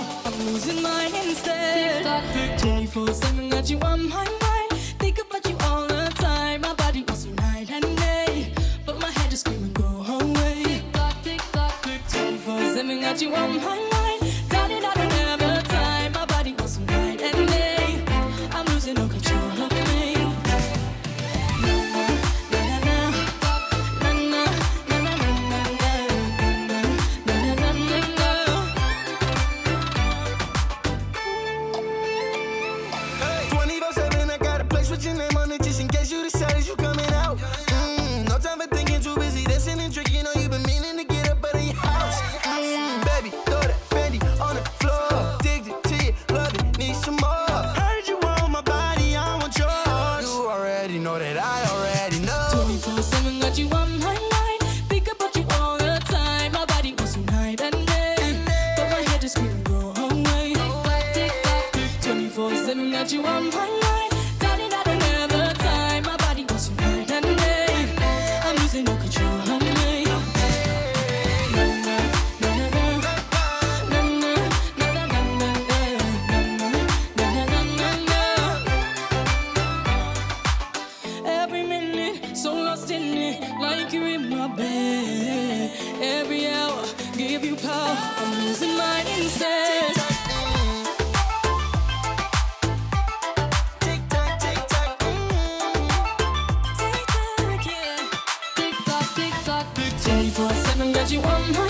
I'm losing mine instead. 24/7 got you on my mind. Think about you all the time. My body wants you night and day, but my head is screaming go away. 24/7 got you on my mind. Darling, I don't have the time. My body wants you night and day. I'm losing all control of me. Got you on my mind, darling, I don't have the time. My body wants you night and day. I'm losing no control of me. Every minute, so lost in it, like you're in my bed. Every hour, give you power. I'm losing mine instead. Got you on my